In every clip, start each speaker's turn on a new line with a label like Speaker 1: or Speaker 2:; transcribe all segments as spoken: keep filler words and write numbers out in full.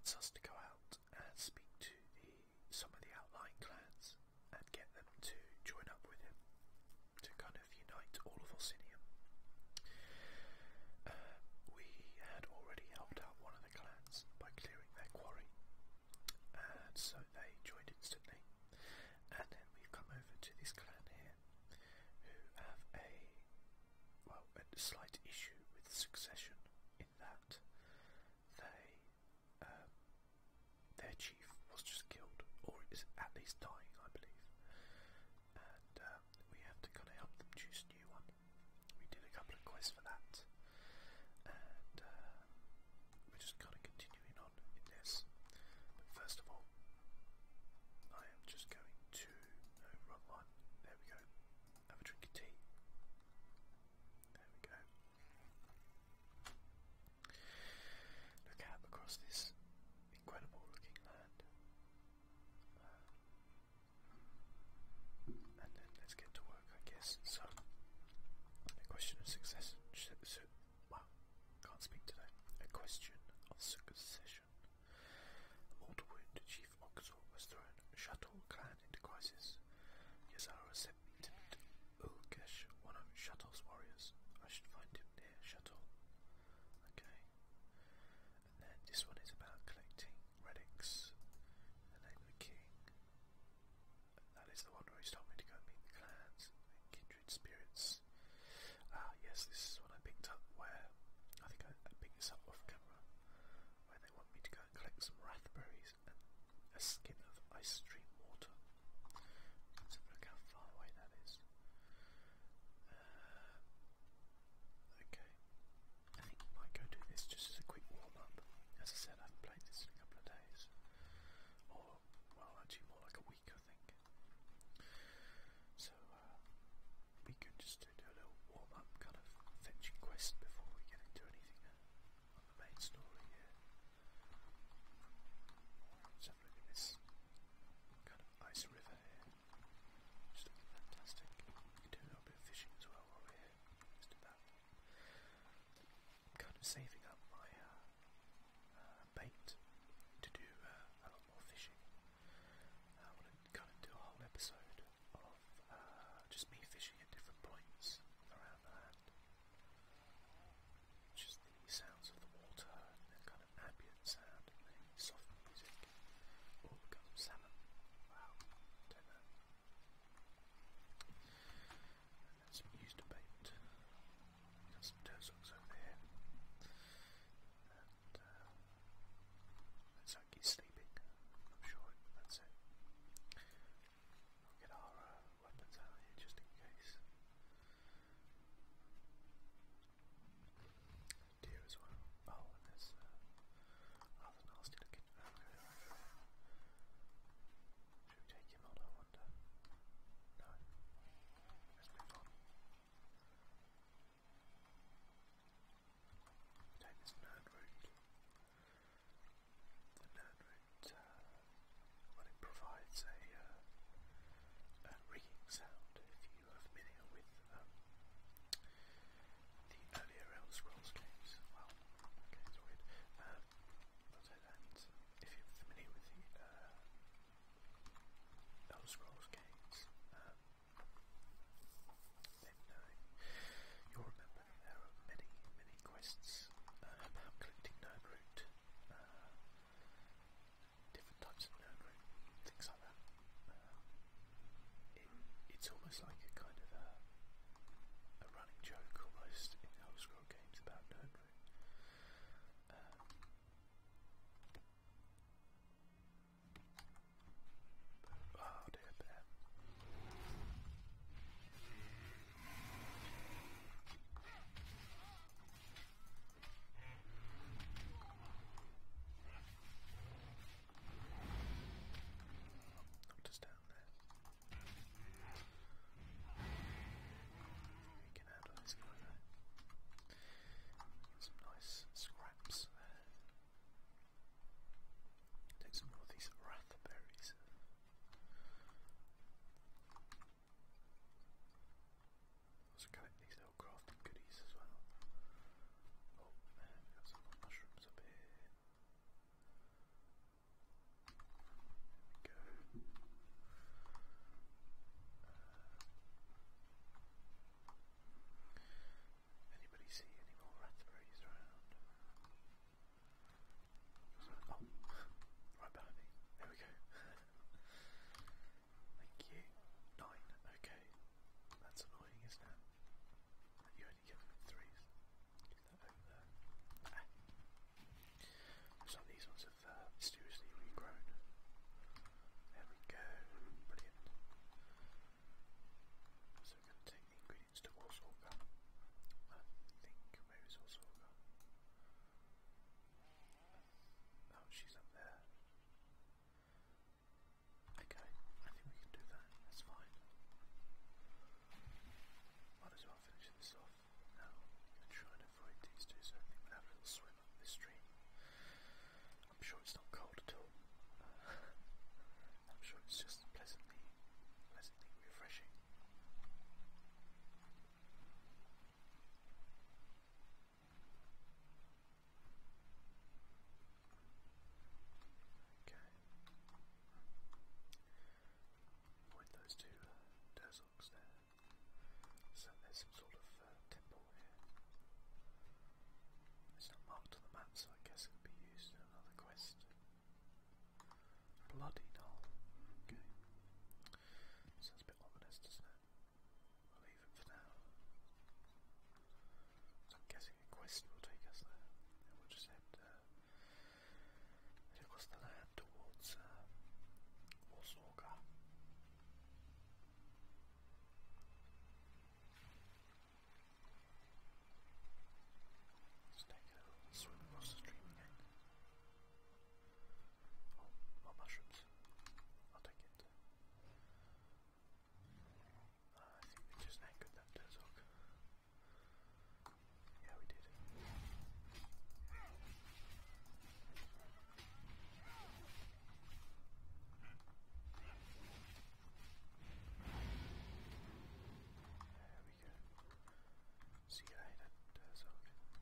Speaker 1: wants us to go out and speak to the, some of the outlying clans and get them to join up with him to kind of unite all of Orsinium. Uh, we had already helped out one of the clans by clearing their quarry, and so they joined instantly. And then we've come over to this clan here, who have a, well, a slight issue with succession in that they, um, their chief was just killed, or is at least dying, I believe. And um, we have to kind of help them choose a new one. We did a couple of quests for that, and uh, we're just kind of continuing on in this. But first of all, I am just going to, no, wrong one, there we go, have a drink of tea. There we go. Look out across this incredible looking land. Uh, and then let's get to work, I guess. So, a question of success. So, wow, can't speak today. A question of succession. Alderwood Chief Oxor was thrown. Shuttle clan into crisis. Yazara sent me to meet Ulkesh, one of Shuttle's warriors. I should find him near Shuttle. Okay. And then this one is about collecting relics. The name of the king. That is the one where he's told me to go meet the clans and kindred spirits. Ah, yes, this is what I picked up where, I think I, I picked this up off camera, where they want me to go and collect some raspberries and a skin of ice stream water. Let's have a look how far away that is. Uh, okay. I think I might go do this just as a quick warm-up. As I said, I haven't played this in a couple of days. Or, well, actually more like a week, I think. So, uh, we could just do a little warm-up kind of fetching quest before we get into anything uh, on the main story here. Let's have a look at this. sure it's not cold at all. Uh, I'm sure it's just pleasantly, pleasantly refreshing. Okay. Avoid those two uh, Durzogs there. So there's some sort of uh, temple here. It's not marked on the map, so I guess it would be used in another quest. Bloody null. Okay. Sounds a bit ominous, doesn't it? We'll leave it for now. So I'm guessing a quest will take us there. And we'll just head, uh, head across the land towards uh, Orsinium. Let's take a little swim across the stream again. Oh, more mushrooms. I'll take it. Uh, I think we just anchored that Durzog. Yeah, we did. There we go. See you later, Durzog.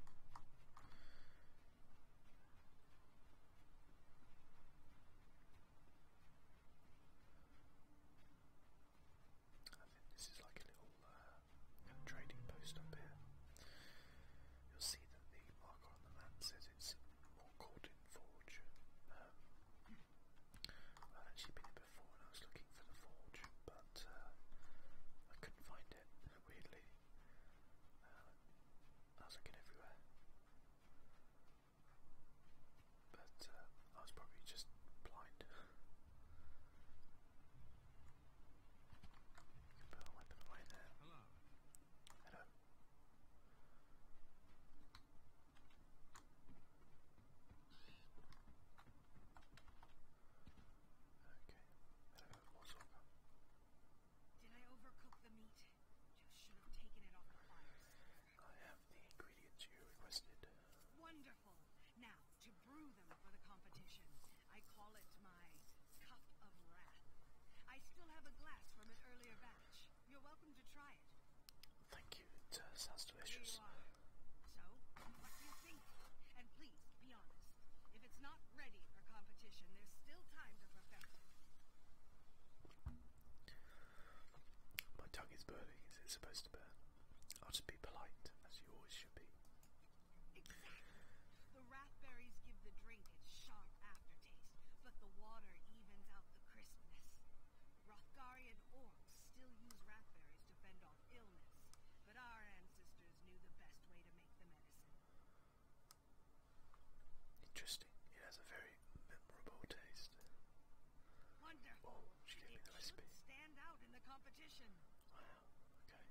Speaker 1: I think this is like a little uh, trading post up here. You'll see that the marker on the map says it's more Cordon Forge. Um, I've actually been here before and I was looking for the forge, but uh, I couldn't find it, weirdly. Uh, I was looking everywhere. But uh, I was probably just blind. You can put a weapon away there.
Speaker 2: Hello.
Speaker 1: Hello. Okay. Hello, Orsinium.
Speaker 3: Did I overcook the meat? Just should have taken it off the fires.
Speaker 1: I have the ingredients you requested.
Speaker 3: Wonderful. Now, to brew them for the competition, I call it my Cup of Wrath. I still have a glass from an earlier batch. You're welcome to try it.
Speaker 1: Thank you. It uh, sounds
Speaker 3: Here
Speaker 1: delicious.
Speaker 3: you are. So, what do you think? And please, be honest. If it's not ready for competition, there's still time to perfect it.
Speaker 1: My tongue is burning. Is it supposed to burn? I'll just be polite, as you always should be.
Speaker 3: Exactly. The raspberries give the drink its sharp aftertaste, but the water evens out the crispness. Rothgarian orcs still use raspberries to fend off illness, but our ancestors knew the best way to make the medicine.
Speaker 1: Interesting. It has a very memorable taste.
Speaker 3: Wonderful.
Speaker 1: Oh, she gave me
Speaker 3: It
Speaker 1: the recipe.
Speaker 3: should stand out in the competition.
Speaker 1: Wow. Okay.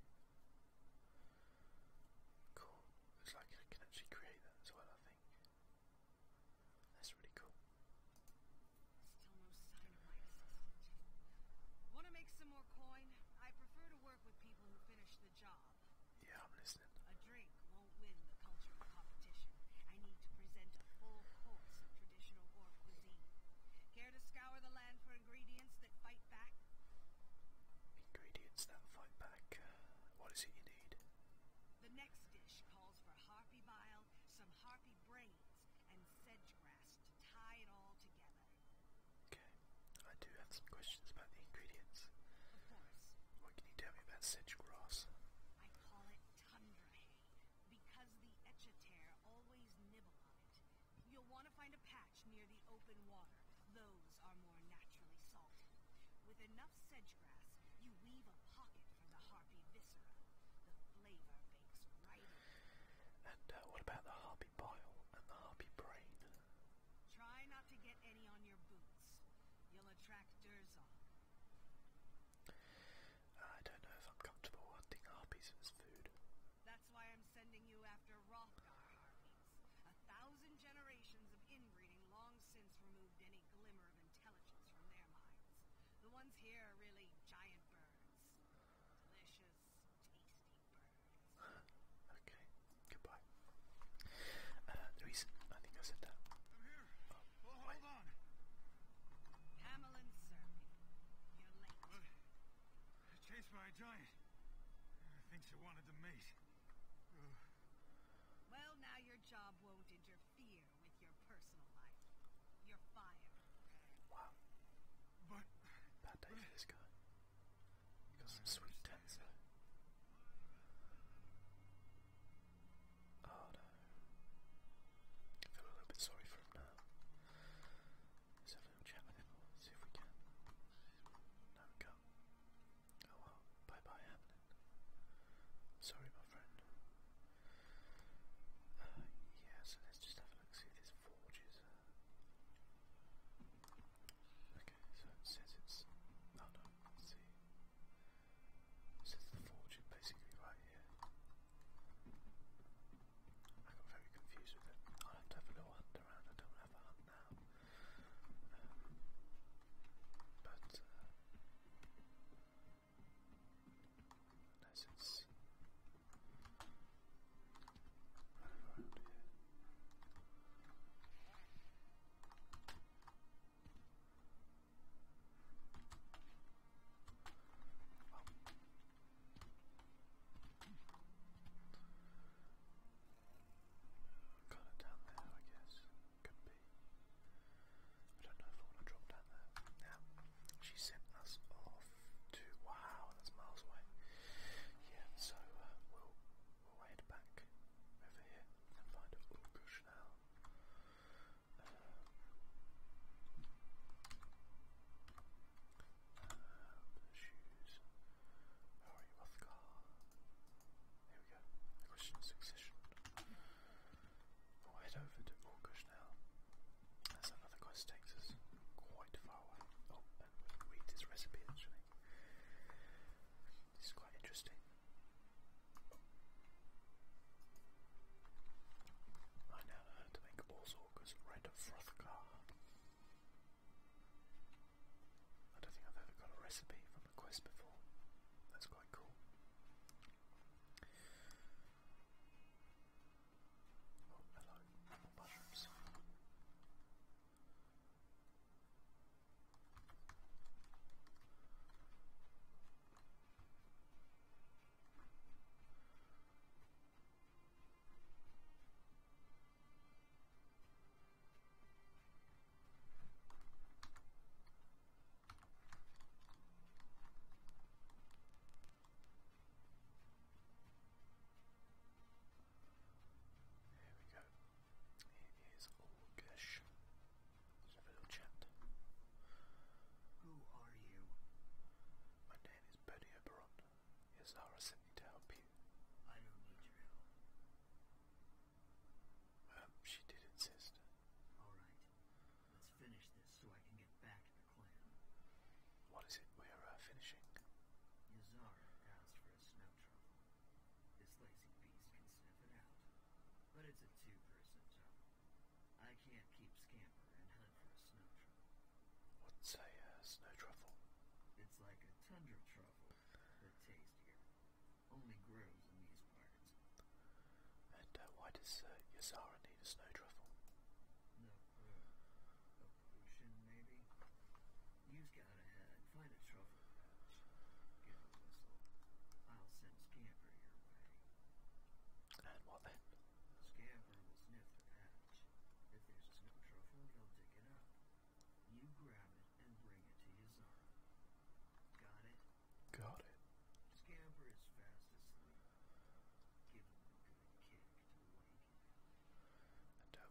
Speaker 1: Cool. Looks like I can actually create that as well, I think. That's really cool.
Speaker 3: Still no sign of my assistant. Want to make some more coin? I prefer to work with people who finish the job.
Speaker 1: Yeah, I'm listening.
Speaker 3: A drink won't win the cultural competition. I need to present a full course of traditional orc cuisine. Care to scour the land for ingredients that fight back?
Speaker 1: Ingredients that fight back. Uh, what is it you need?
Speaker 3: The next dish calls for harpy bile, some harpy brains, and sedge grass to tie it all together.
Speaker 1: Okay. I do have some questions about the ingredients.
Speaker 3: Of course,
Speaker 1: What can you tell me about sedge grass?
Speaker 3: I call it tundra hay, because the echater always nibble on it. You'll want to find a patch near the open water. Those are more naturally salted. With enough sedge grass, you weave a pocket for the harpy viscera. The flavor bakes right in.
Speaker 1: And uh, what about the harpy bile and the harpy brain?
Speaker 3: Try not to get any on your boots. You'll attract Durzog.
Speaker 1: I don't know if I'm comfortable hunting harpies as food.
Speaker 3: That's why I'm sending you after Rothgar harpies. A thousand generations of inbreeding long since removed any glimmer of intelligence from their minds. The ones here are really giant birds. Delicious, tasty birds.
Speaker 1: Okay, goodbye. Uh, the reason I think I said that.
Speaker 2: I'm here.
Speaker 1: Oh,
Speaker 2: Oh,
Speaker 1: wait.
Speaker 3: job won't interfere with your personal life. You're fired.
Speaker 1: Wow.
Speaker 2: But...
Speaker 1: Bad day for this guy. He got some sweet tats though. Oh no. I feel a little bit sorry for him now. Let's have a little chat with him, see if we can. No, we can't. Oh well, bye bye Hamlin. Sorry my friend. Uh, yeah, so let's just have a look, see if this forge is... Uh... Okay, so it says it's... Oh no, let's see. It says the forge is basically right here. I got very confused with it. I'll have to have a little hunt around. I don't have a hunt now. Um, but, uh, unless it's right around here. Well, kind of down there, I guess. Could be. I don't know if I want to drop down there. Now, she sent us off to... Wow, that's miles away. Yeah, so uh, we'll, we'll head back over here and find Urgush now. Um, um, the shoes. Where are you, Uthgar? Here we go. A question of succession. We'll head over to Urgush now. As another quest takes us quite far away. Oh, and we'll read this recipe actually. This is quite interesting. I now know how to make Orsinium's red Frothgar. I don't think I've ever got a recipe from a quest before. That's quite cool. Oh, hello. More mushrooms. Here we go. Here is Urgush. Let's have a little chat.
Speaker 2: Who are you?
Speaker 1: My name is Bernie Oberon. Yazara sent me to help you.
Speaker 2: I don't need your help.
Speaker 1: Um, she did insist.
Speaker 2: Alright. Let's finish this so I can get back to the clan.
Speaker 1: What is it we're uh, finishing?
Speaker 2: Yazara asked for a snow truffle. This lazy beast can sniff it out. But it's a two-person job. I can't keep Scamper and hunt for a snow truffle.
Speaker 1: What's a uh, snow truffle?
Speaker 2: It's like a tundra truffle, but tastier. Only grows in these parts.
Speaker 1: And uh, why does uh, Yazara need a snow truffle?
Speaker 2: No, uh, a potion, maybe? You scout ahead, find a truffle patch. Give a whistle. I'll send Scamper your way.
Speaker 1: And what then?
Speaker 2: Scamper will sniff the patch. If there's a snow truffle, he'll dig it up. You grab it and bring it to Yazara. Got it?
Speaker 1: Got it.
Speaker 2: Scamper is fast asleep. Give him a good kick to wake him.
Speaker 1: And uh,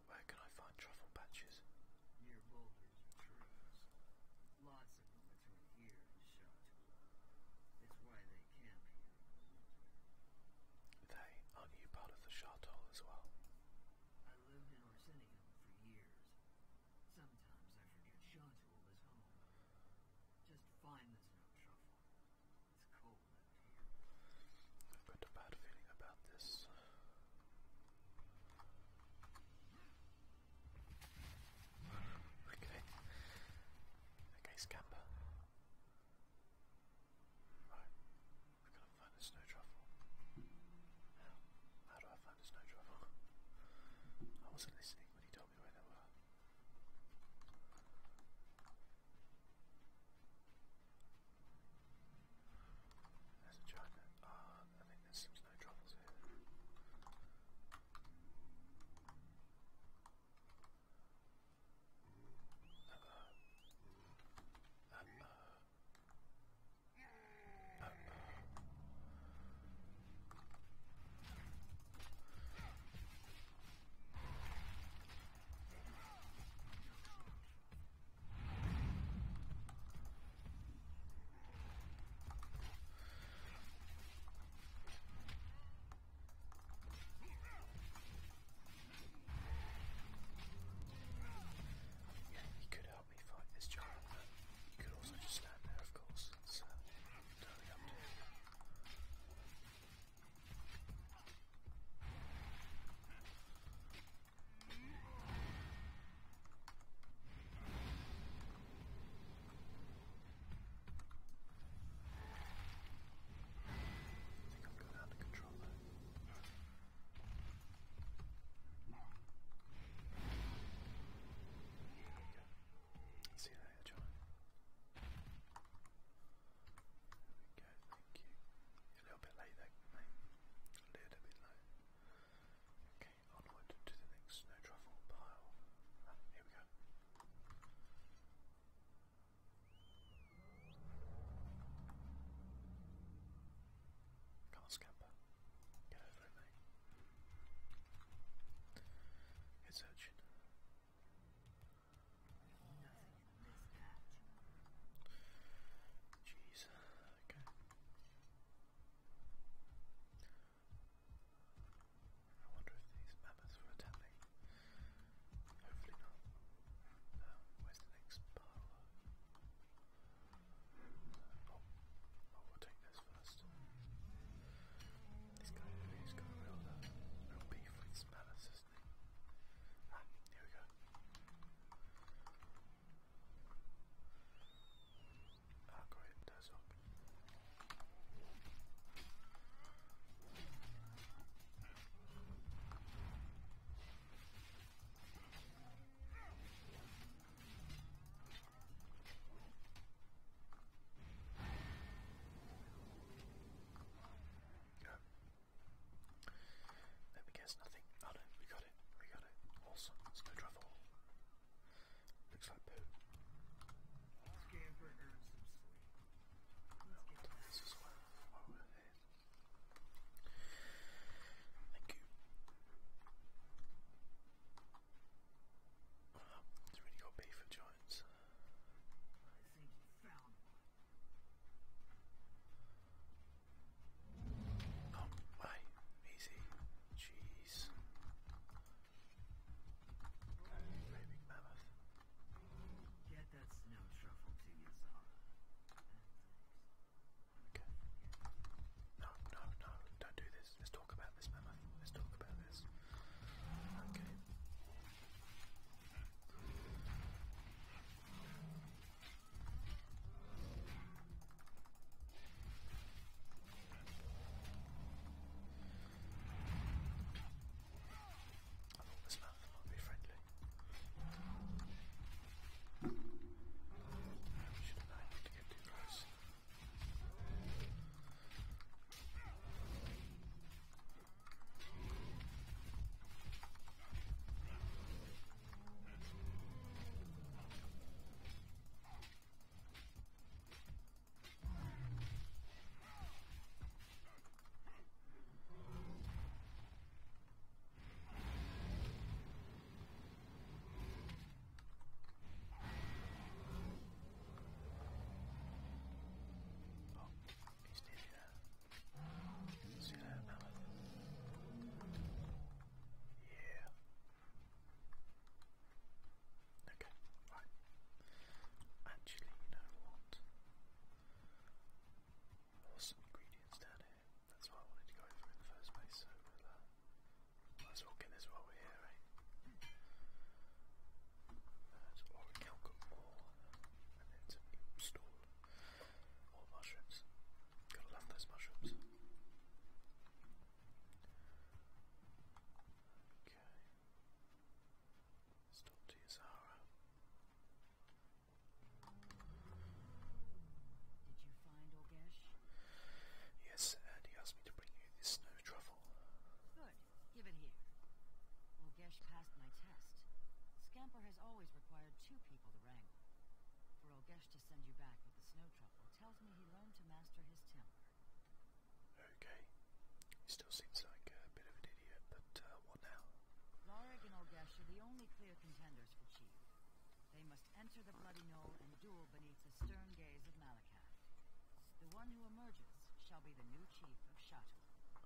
Speaker 1: still seems like a bit of an idiot, but uh, what now?
Speaker 4: Lorig and Olgesh are the only clear contenders for chief. They must enter the Bloody Knoll and duel beneath the stern gaze of Malakath. The one who emerges shall be the new chief of Shatul.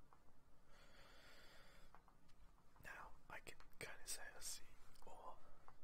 Speaker 1: Now, I can kind of say I see, or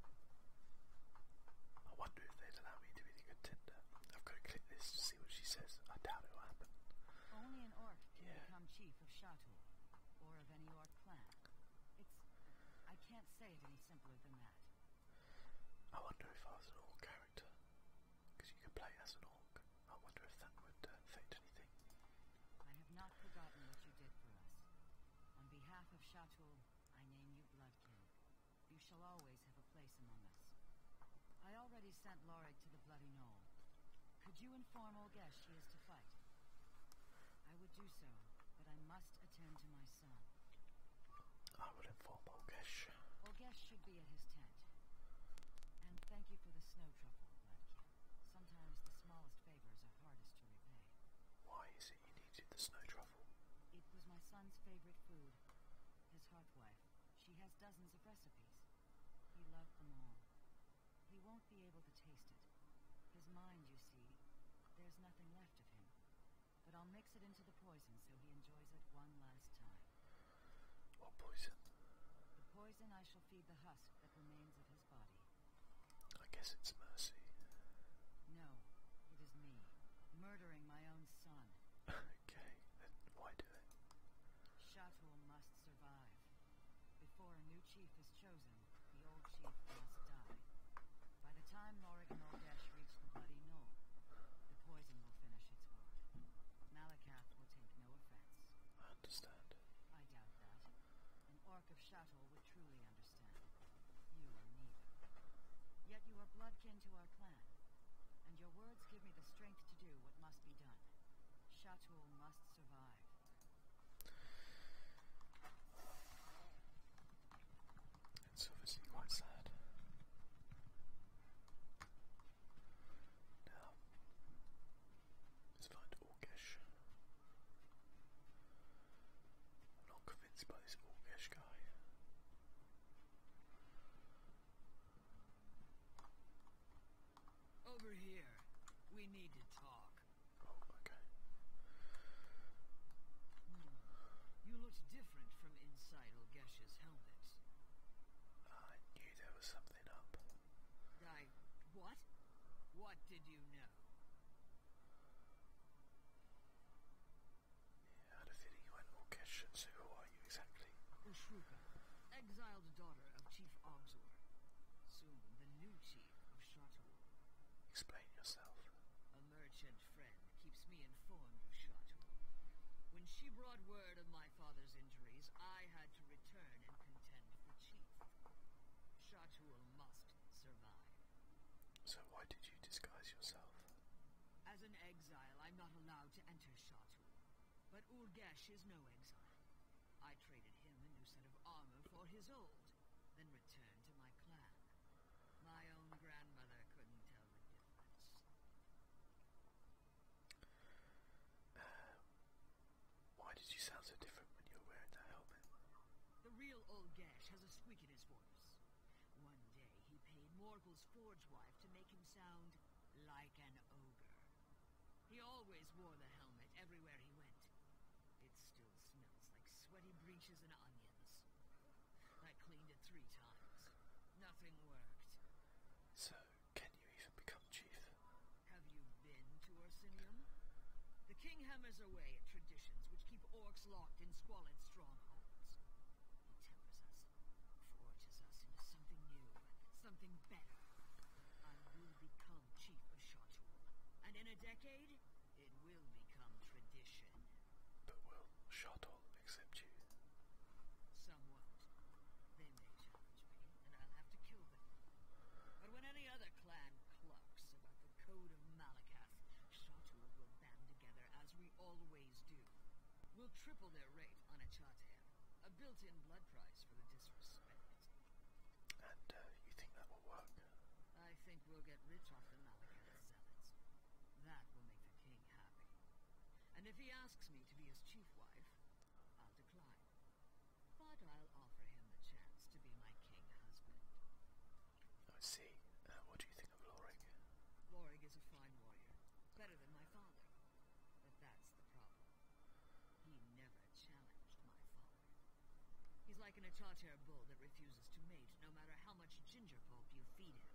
Speaker 1: I wonder if they'd allow me to be the contender. I've got to click this to see what she says. I doubt it will happen.
Speaker 4: Only an orc can
Speaker 1: Yeah.
Speaker 4: become chief of Shatul, or of any orc clan. It's... I can't say it any simpler than that.
Speaker 1: I wonder if I was an orc character, because you can play as an orc. I wonder if that would uh, affect anything.
Speaker 4: I have not forgotten what you did for us. On behalf of Shatul, I name you Bloodkin. You shall always have a place among us. I already sent Lorig to the Bloody Knoll. Could you inform Olgesh he is to fight? I would do so, but I must attend to my son.
Speaker 1: I would inform Olgesh.
Speaker 4: Olgesh should be at his tent. And thank you for the snow truffle, Bloodkin. Sometimes the smallest favors are hardest to repay.
Speaker 1: Why is it you needed the snow truffle?
Speaker 4: It was my son's favorite food. His heart wife. She has dozens of recipes. He loved them all. He won't be able to taste it. His mind, you see, there's nothing left of him. But I'll mix it into the poison so he enjoys it one last time.
Speaker 1: What poison?
Speaker 4: The poison I shall feed the husk that remains of his body.
Speaker 1: I guess it's mercy.
Speaker 4: No, it is me, murdering my own son.
Speaker 1: Okay, then why do it?
Speaker 4: Shatul must survive. Before a new chief is chosen, the old chief must die. By the time Lorig and Olgesh reach the Bloody Knoll, the poison will finish its work. Malakath will take no offense.
Speaker 1: I understand.
Speaker 4: I doubt that. An orc of Shatul would truly understand. You are neither. Yet you are bloodkin to our clan, and your words give me the strength to do what must be done. Shatul must survive.
Speaker 1: It's obviously quite sad. Now, let's find Olgesh. I'm not convinced by this Olgesh guy.
Speaker 2: Over here. We need to talk.
Speaker 1: Oh, okay.
Speaker 2: Hmm. You looked different from inside Olgesh's helmet.
Speaker 1: I knew there was something up.
Speaker 2: I... what? What did you know?
Speaker 1: Yeah, I had a feeling you went Olgesh, so who are you exactly?
Speaker 2: Ushruka, exiled daughter of Chief Ogzor. Soon the new chief of Shatul.
Speaker 1: Explain yourself.
Speaker 2: A merchant friend keeps me informed of Shatul. When she brought word of my father's injuries, I had to return and contend for chief. Shatul must survive.
Speaker 1: So why did you disguise yourself?
Speaker 2: As an exile, I'm not allowed to enter Shatul. But Olgesh is no exile. I traded him a new set of armor for his old, then returned to my clan. My own grandmother couldn't tell the difference.
Speaker 1: Uh, why did you sound so different when you were wearing that helmet?
Speaker 2: The real Olgesh has a squeak in his voice. One day he paid Morgul's forge wife to make him sound like an ogre. He always wore the helmet everywhere he went. It still smells like sweaty breeches and onions. I cleaned it three times. Nothing worked.
Speaker 1: So, can you even become chief?
Speaker 2: Have you been to Orsinium? The king hammers away at traditions which keep orcs locked in squalid strongholds. He tempers us, forges us into something new, something better. I will become chief of Shatul, and in a decade, it will become tradition.
Speaker 1: But will Shatul accept you?
Speaker 2: Some won't. They may challenge me, and I'll have to kill them. But when any other clan clucks about the code of Malakath, Shatul will band together as we always do. We'll triple their rate on Achatea, a built-in blood price for the disrespect.
Speaker 1: And uh, you think that will work?
Speaker 2: I think we'll get rich off the Malakath zealots. That will make the king happy. And if he asks me to be his chief wife, I'll But I'll offer him the chance to be my king husband.
Speaker 1: I see. Uh, what do you think of Lorig?
Speaker 2: Lorig is a fine warrior, better than my father. But that's the problem. He never challenged my father. He's like an Itater bull that refuses to mate, no matter how much ginger pulp you feed him.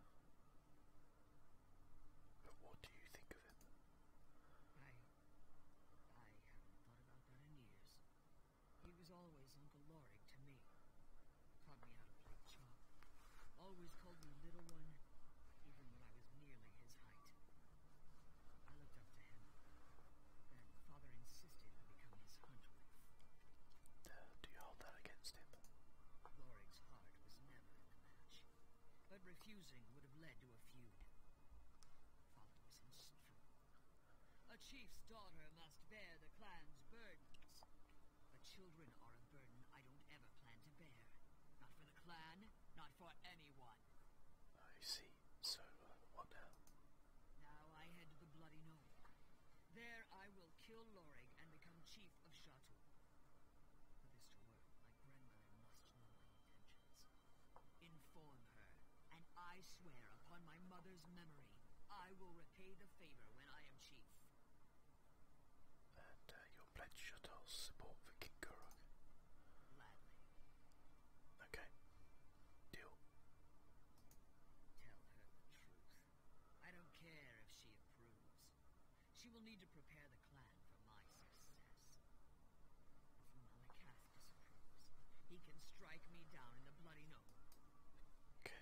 Speaker 1: But what do you think of him?
Speaker 2: I... I haven't thought about that in years. He was always Uncle Lorig to me. Taught me how to play chop. Always called me little one, even when I was nearly his height. I looked up to him. Then Father insisted I become his hunt wife.
Speaker 1: Uh, do you hold that against him?
Speaker 2: Lorig's heart was never in the match. But refusing would have led to a feud. Father was insufferable. A chief's daughter must bear the clan's burdens. But children are a burden I don't ever plan to bear. Not for the clan, not for anyone.
Speaker 1: I see. So, uh, what now?
Speaker 2: Now I head to the Bloody Knoll. There I will kill Lorig and become chief of Chateau. For this to work, my grandmother must know my intentions. Inform her, and I swear upon my mother's memory, I will repay the favor when I am chief.
Speaker 1: And uh, you'll pledge Chateau's support for King Kurog?
Speaker 2: Gladly.
Speaker 1: Okay. Deal.
Speaker 2: Tell her the truth. I don't care if she approves. She will need to prepare the clan for my success. If Malakath disapproves, he can strike me down in the Bloody Knoll.
Speaker 1: Okay.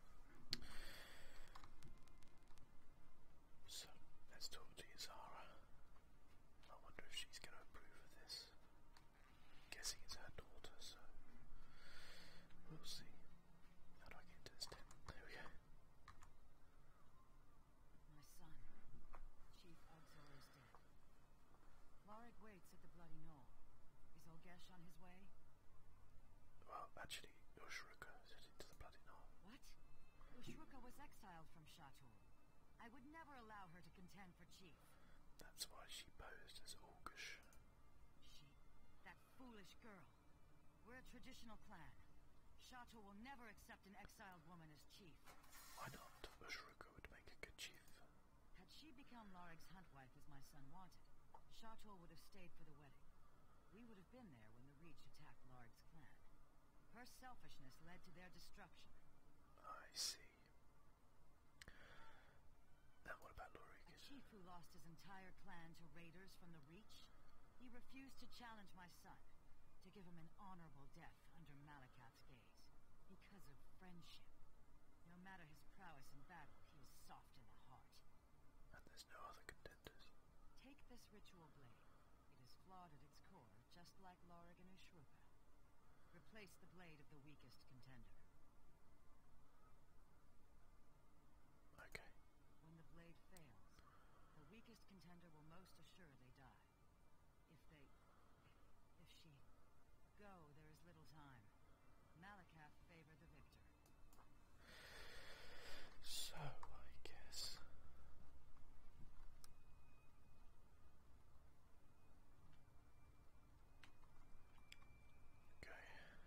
Speaker 1: So, let's talk to Yazara. I wonder if she's going to approve of this. I'm guessing it's her daughter, so we'll see. How do I get into this tent? There we go.
Speaker 4: My son, Chief Ugsor is dead. Lorig waits at the Bloody Knoll. Is Olgesh on his way?
Speaker 1: Well, actually, Ushruka is headed to the Bloody Knoll.
Speaker 4: What? Ushruka was exiled from Chateau. I would never allow her to contend for chief.
Speaker 1: That's why she posed as Orcish.
Speaker 4: She... that foolish girl. We're a traditional clan. Chateau will never accept an exiled woman as chief.
Speaker 1: Why not? Ushruka would make a good chief.
Speaker 4: Had she become Lorig's hunt wife as my son wanted, Chateau would have stayed for the wedding. We would have been there when the Reach attacked Lorig's clan. Her selfishness led to their destruction.
Speaker 1: I see. Now what about Lorig?
Speaker 4: A chief who lost his entire clan to raiders from the Reach? He refused to challenge my son, to give him an honorable death under Malakath's gaze. Because of friendship. No matter his prowess in battle, he is soft in the heart.
Speaker 1: And there's no other contenders.
Speaker 4: Take this ritual blade. It is flawed at its core, just like Lorig and Ushruka. Replace the blade of the weakest contender.
Speaker 1: Okay.
Speaker 4: When the blade fails, the weakest contender will most assuredly die. If they... if she... go, there is little time. Malakath favor the victor.
Speaker 1: So, I guess... Okay.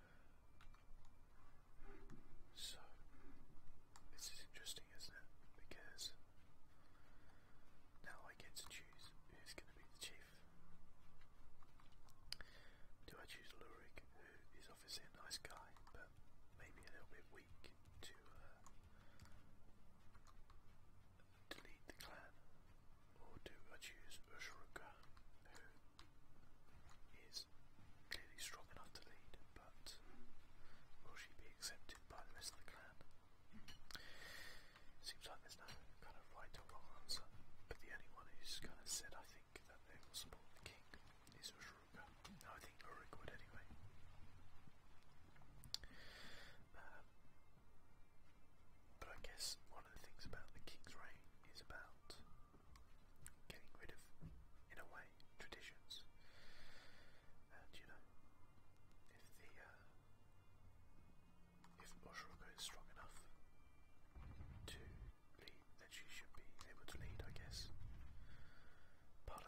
Speaker 1: So, this is interesting, isn't it? Because now I get to choose who's going to be the chief. Do I choose Lorig, who is obviously a nice guy, but maybe a little bit weak to uh, to lead the clan? Or do I choose Ushruka, who is clearly strong enough to lead, but will she be accepted by the rest of the clan? Seems like there's no kind of right or wrong answer, but the only one who's kind of said, I think, that they will support the king is Ushruka. No, I think Lorig would anyway. Um, but I guess one of the things about the king's reign is about getting rid of, in a way, traditions. And you know, if the uh, if Ushruka is strong enough to lead, then she should be able to lead, I guess. Part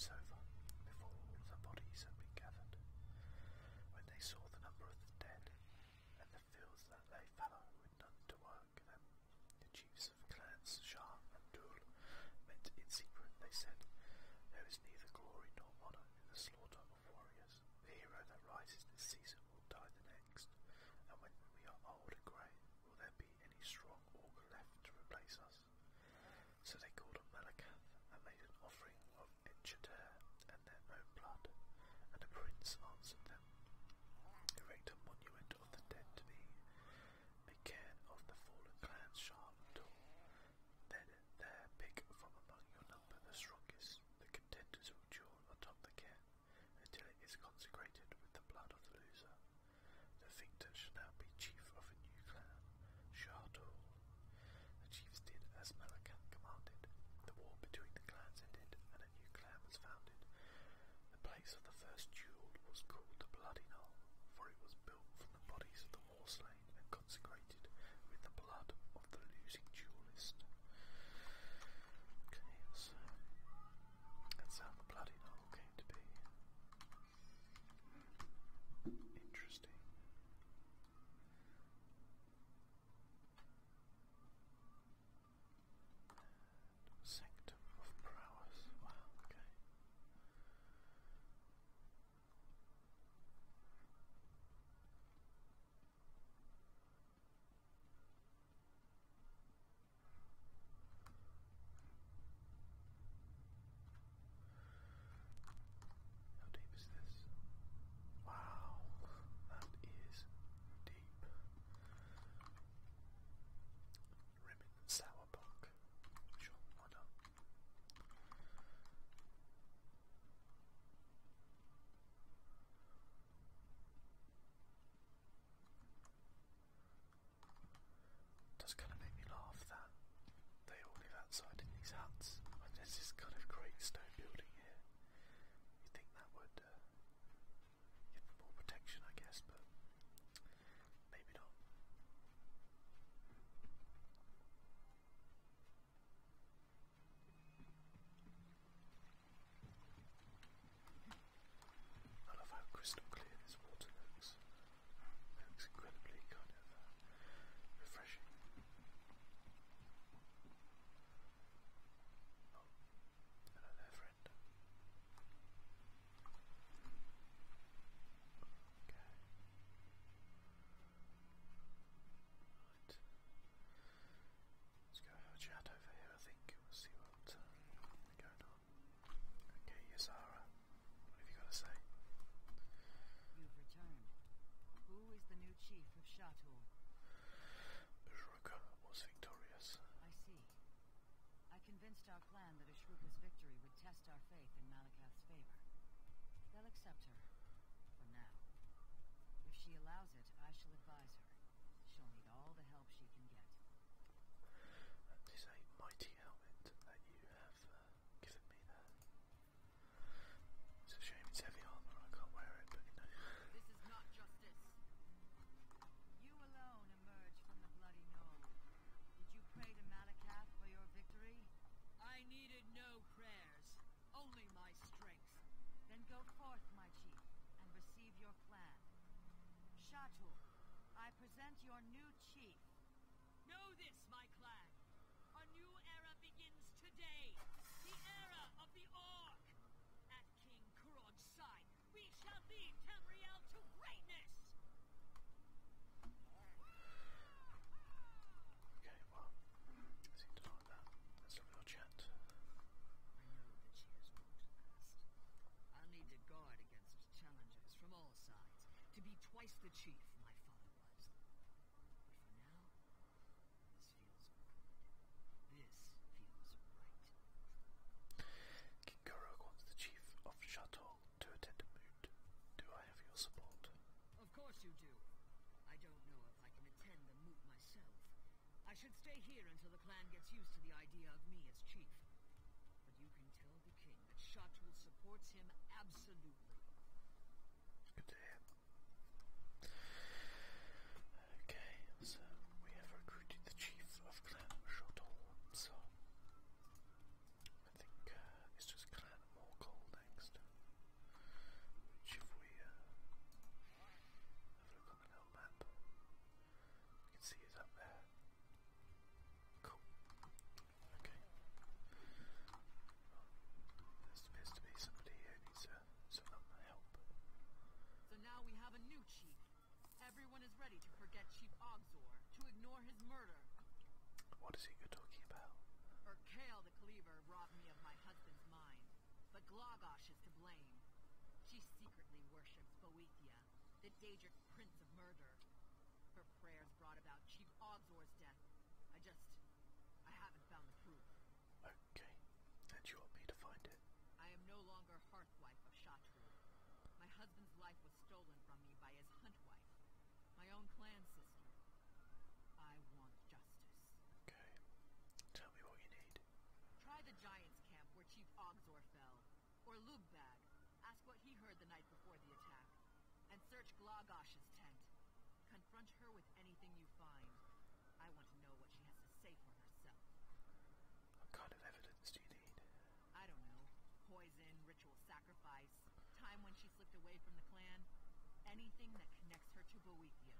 Speaker 1: was over, before all the bodies had been gathered. When they saw the number of the dead, and the fields that lay fallow with none to work them, the chiefs of clans Shah and Dul met in secret. They said, "There is neither glory nor honour in the slaughter of warriors. The hero that rises this season will die the next, and when we are old and grey, will there be any strong augur left to replace us?" So they called on Malakath and made an offering of Etchater and their own blood, and the prince answered them, "Erect a monument of the dead to me, a cairn of the fallen clans Shah and Dul. Then there pick from among your number the strongest. The contenders will duel atop the cairn until it is consecrated with the blood of the loser. The victor shall now be chief of a new clan, Shah Dul." The chiefs did as Malakath commanded. The war between the clans ended, and a new clan was founded. The place of the first duel was called the Bloody Knoll, for it was built from the bodies of the war slain and consecrated with the blood of the losing duelist. Okay, so that's how the Bloody Knoll came to be. Interesting. Sanctum of Prowess. Wow, okay. How deep is this? Wow, that is deep. Rimmon Sour Book. Sure, why not? Does kind of make me laugh that they all live outside in these huts. And there's this kind of great stone building here. You'd think that would uh, give them more protection, I guess, but maybe not. I love how crystal clear this water looks. It looks incredibly kind of uh, refreshing. Oh, hello there, friend. Okay. Right. Let's go have a chat over here, I think. We'll see what uh, going on. Okay, Yazara, what have you got to say?
Speaker 4: You've returned. Who is the new chief of Shatul?
Speaker 1: Ushruka was victorious.
Speaker 4: I see. I convinced our clan that Ashruka's victory would test our faith in Malakath's favor. They'll accept her. For now. If she allows it, I shall advise her. She'll need all the help she can get.
Speaker 1: That is a mighty helmet that you have uh, given me there. It's a shame it's heavy armor, I can't wear it, but you know.
Speaker 4: This is not justice. You alone emerged from the Bloody Knoll. Did you pray to Malakath for your victory?
Speaker 3: I needed no prayers, only my strength.
Speaker 4: Then go forth, my chief, and receive your clan. Shatul, I present your new chief.
Speaker 3: Know this, my clan. A new era begins today. The era of the Orc. At King Kurog's side, we shall lead Tamriel to greatness.
Speaker 1: Okay, well, I seem to like that. Let's have a little chat.
Speaker 2: I know that she has moved fast. I'll need to guard against challengers from all sides. To be twice the chief my father was. But for now, this feels good. This feels right.
Speaker 1: King Kurog wants the chief of Shatul to attend a moot. Do I have your support?
Speaker 2: Of course you do. I don't know if I can attend the moot myself. I should stay here until the clan gets used to the idea of me as chief. But you can tell the king that Shatul supports him absolutely.
Speaker 1: Good to hear. Okay, so we have recruited the chief of Clan Shatul, so I think uh, it's just Clan Morgul now.
Speaker 4: murder.
Speaker 1: What is it you're talking about?
Speaker 4: Urkael the Cleaver robbed me of my husband's mine, but Glagosh is to blame. She secretly worships Boethia, the Daedric prince of murder. Her prayers brought about Chief Ogzor's death. I just... I haven't found the proof.
Speaker 1: Okay, and you want me to find it?
Speaker 4: I am no longer hearthwife of Shatru. My husband's life was stolen from me by his huntwife, my own clan sister. I want justice.
Speaker 1: Okay, tell me what you need.
Speaker 4: Try the Giants' camp where Chief Ogzor fell, or Lugbag. Ask what he heard the night before the attack. And search Glagosh's tent. Confront her with anything you find. I want to know what she has to say for herself.
Speaker 1: What kind of evidence do you need?
Speaker 4: I don't know. Poison, ritual sacrifice, time when she slipped away from the clan. Anything that connects her to Boethia.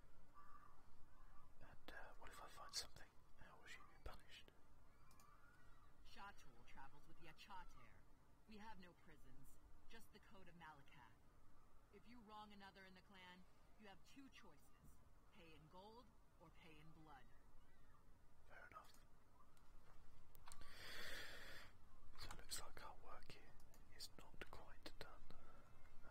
Speaker 1: And uh, what if I find something? How will she be punished?
Speaker 4: Shatul travels with Yachater. We have no prisons, just the Code of Malakath. If you wrong another in the clan, you have two choices. Pay in gold or pay in blood.
Speaker 1: Fair enough. So it looks like our work here is not quite done. Uh,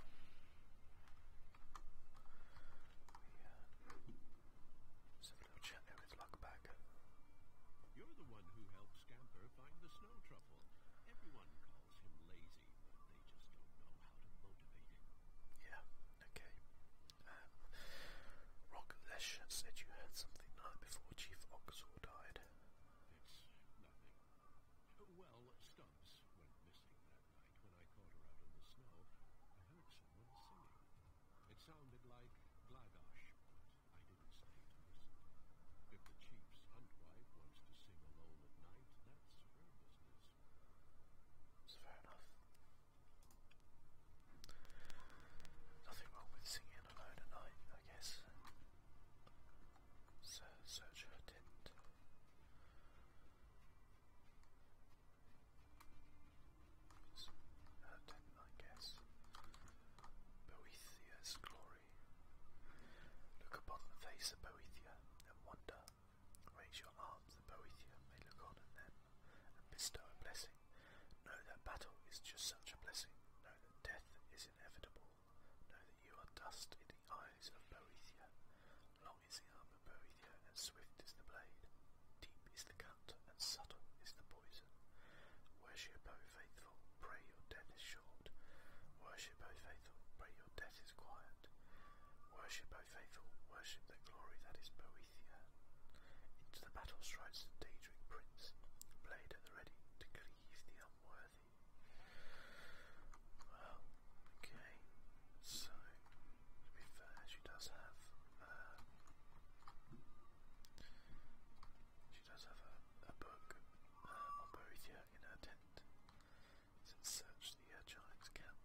Speaker 1: we, uh, let's have a little chat there with Lugbag.
Speaker 5: You're the one who helped Scamper find the snow truffle. Everyone calls him lazy, but they just don't know how to motivate him.
Speaker 1: Yeah, okay. Um, Rock Lesh said you heard something the night before Chief Ogzor died.
Speaker 5: It's nothing. Well, Stubbs went missing that night. When I caught her out in the snow, I heard someone singing. It sounded like Glagosh, but I didn't stay to listen. If the chief's huntwife wants to sing alone at night, that's her business.
Speaker 1: It's fair enough. Nothing wrong with singing alone at night, I guess. So, search her tent. It's her tent, I guess. Boethia's glory. Look upon the face of Boethia and wonder. Raise your arms that Boethia may look on at them and bestow a blessing. Know that battle is just such a blessing. Know that death is inevitable. Know that you are dust in the eyes of Boethia. Long is the arm of Boethia, and swift is the blade. Deep is the cut, and subtle is the poison. Worship, O faithful, pray your death is short. Worship, O faithful, pray your death is quiet. Worship, O faithful, worship the glory that is Boethia. Into the battle strides the Daedric prince, blade at the ready to cleave the unworthy. Well, okay. So, to be fair, she does have um, she does have a, a book uh, on Boethia in her tent. Let's search the uh, giant's camp.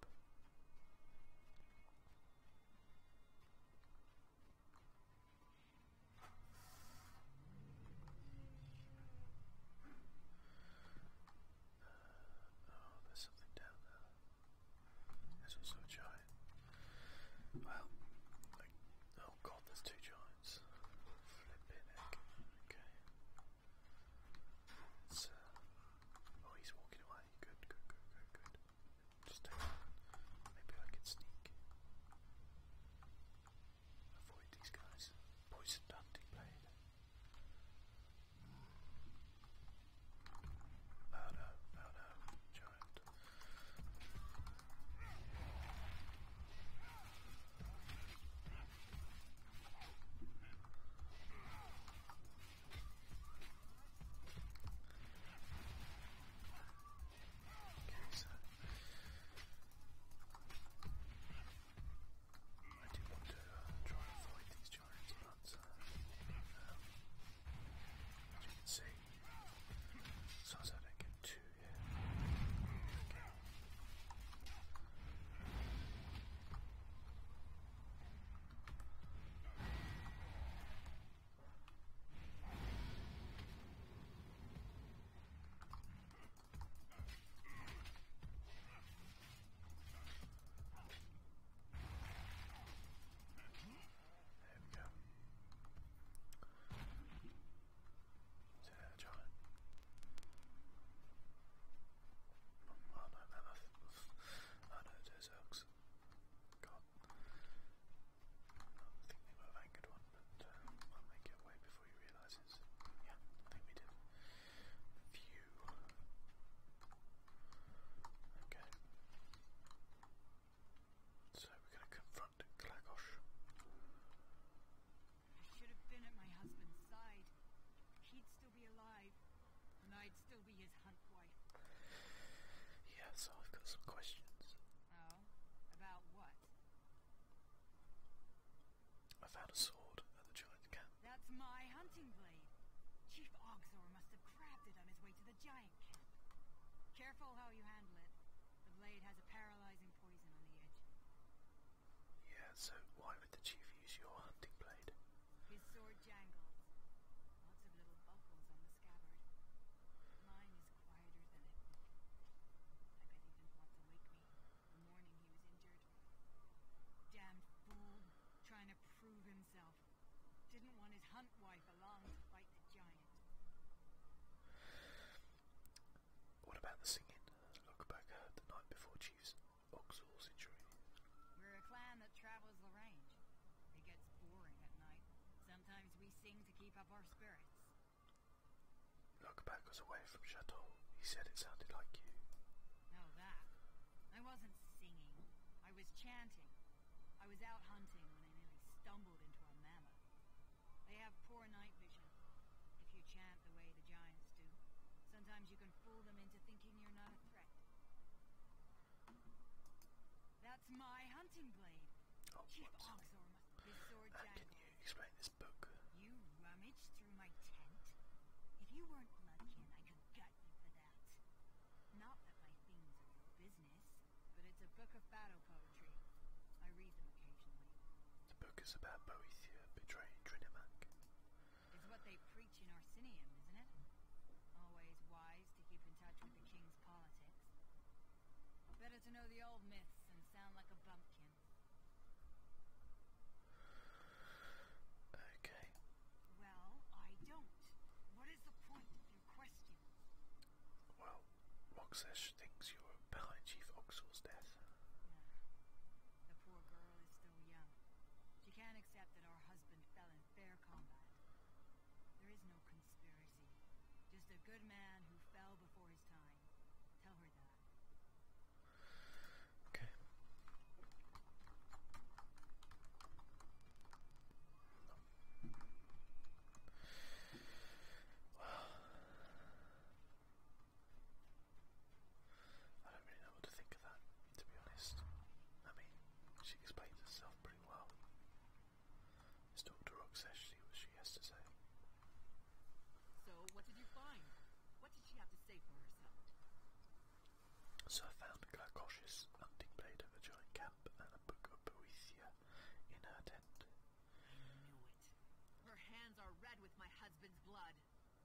Speaker 1: found a sword at the giant camp.
Speaker 4: That's my hunting blade. Chief Ogzor must have grabbed it on his way to the giant camp. Careful how you handle it. The blade has a paralyzing poison on the edge.
Speaker 1: Yeah, so why would the chief use your hunting blade?
Speaker 4: His sword jangles. Lots of little buckles on the scabbard. Mine is quieter than a thief. I bet he didn't want to wake me the morning he was injured. Damned fool, trying to prove himself. Didn't want his hunt wife along to fight the giant.
Speaker 1: What about the singing? Look back heard the night before Chief's Oxal's injury.
Speaker 4: We're a clan that travels the range. It gets boring at night. Sometimes we sing to keep up our spirits.
Speaker 1: Look back was away from Chateau. He said it sounded like you.
Speaker 4: Now that. I wasn't singing. I was chanting. I was out hunting when I nearly stumbled into a mammoth. They have poor night vision. If you chant the way the giants do, sometimes you can fool them into thinking you're not a threat. That's my hunting blade.
Speaker 1: Oh,
Speaker 4: Chief
Speaker 1: whoops.
Speaker 4: Ogzor must... His sword
Speaker 1: And can
Speaker 4: jangles.
Speaker 1: you explain this book?
Speaker 4: You rummaged through my tent? If you weren't bloodkin, I could gut you for that. Not that my things are your business, but it's a book of battle poetry. I read them occasionally.
Speaker 1: The book is about Boethia betraying Trinimac.
Speaker 4: It's what they preach in Orsinium, isn't it? Always wise to keep in touch with the king's politics. Better to know the old myths and sound like a bumpkin.
Speaker 1: Okay.
Speaker 4: Well, I don't. What is the point of your question?
Speaker 1: Well, Roxesh thinks you're behind Chief Oxal's death.
Speaker 4: The poor girl is still young. She can't accept that our husband fell in fair combat. There is no conspiracy. Just a good man who fell before his time. Tell her that.
Speaker 1: Okay. Well, I don't really know what to think of that, to be honest. I mean, she explains herself pretty well. Let's talk to Roxesh, see what she has to say.
Speaker 6: So, what did you find? What did she have to say for herself?
Speaker 1: So I found Glakosh's hunting blade of a giant camp and a book of Boethia in her tent.
Speaker 6: I knew it. Her hands are red with my husband's blood.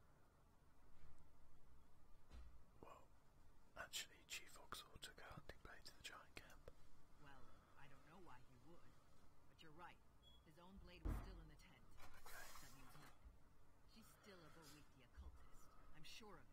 Speaker 1: Well, actually, Chief Oxal took her hunting blade to the giant camp.
Speaker 6: Well, I don't know why he would. But you're right. His own blade was still in the tent.
Speaker 1: Okay.
Speaker 6: That means nothing. She's still a Boethia cultist. I'm sure of it.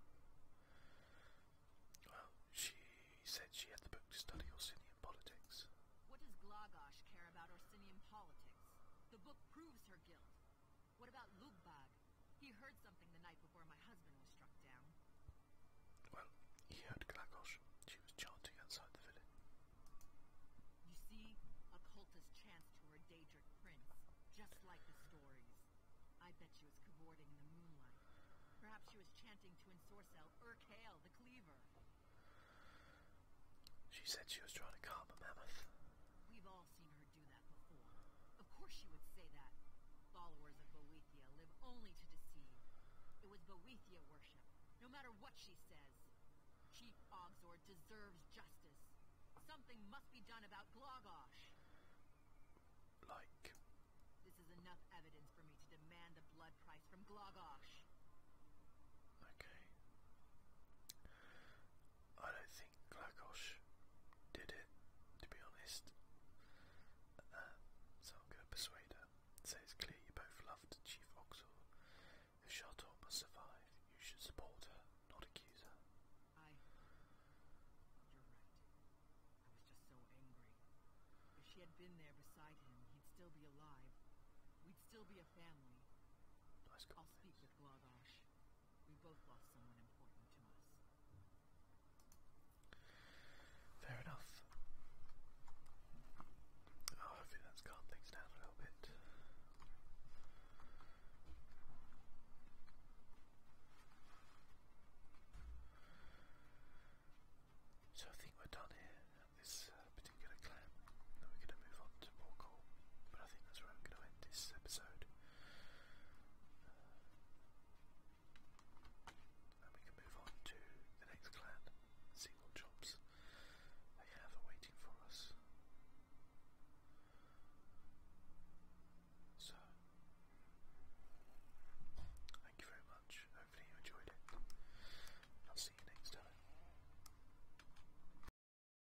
Speaker 1: Well, she said she had the book to study Orsinium politics.
Speaker 6: What does Glagosh care about Orsinium politics? The book proves her guilt. What about Lugbag? He heard something the night before my husband was struck down.
Speaker 1: Well, he heard Glakosh. She was chanting outside the village.
Speaker 6: You see, a cultist chants to her Daedric prince, just like the stories. I bet she was cavorting in the moonlight. Perhaps she was chanting to Ensorcel Urkale, the cleaver.
Speaker 1: She said she was trying to calm a mammoth.
Speaker 6: We've all seen her do that before. Of course she would say that. Followers of Boethia live only to deceive. It was Boethia worship, no matter what she says. Chief Ogzor deserves justice. Something must be done about Glagosh.
Speaker 1: Like,
Speaker 6: This is enough evidence for me to demand a blood price from Glagosh.
Speaker 1: okay. I don't think Glakosh did it, to be honest. Um, so I'm going to persuade her. Say it's clear you both loved Chief Oxal. If Chateau must survive, you should support her, not accuse her.
Speaker 6: I... You're right. I was just so angry. If she had been there beside him, he'd still be alive. We'd still be a family.
Speaker 1: Nice
Speaker 6: I'll
Speaker 1: comment.
Speaker 6: speak with Glagosh. We both lost